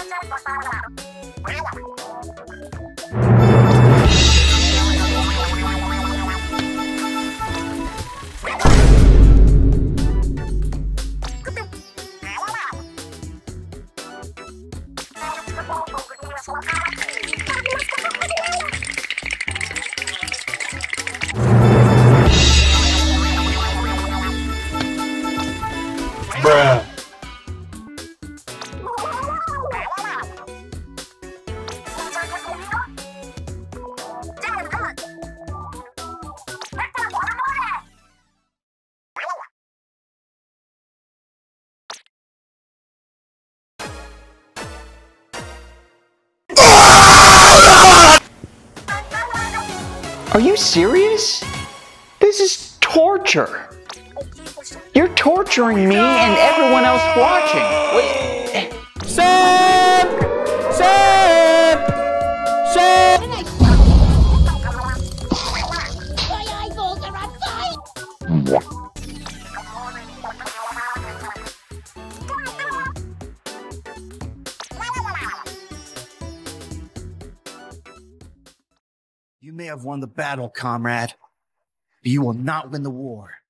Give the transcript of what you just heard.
Bruh. Are you serious? This is torture. You're torturing me and everyone else watching. Wait. Sam! Sam! Sam! You may have won the battle, comrade, but you will not win the war.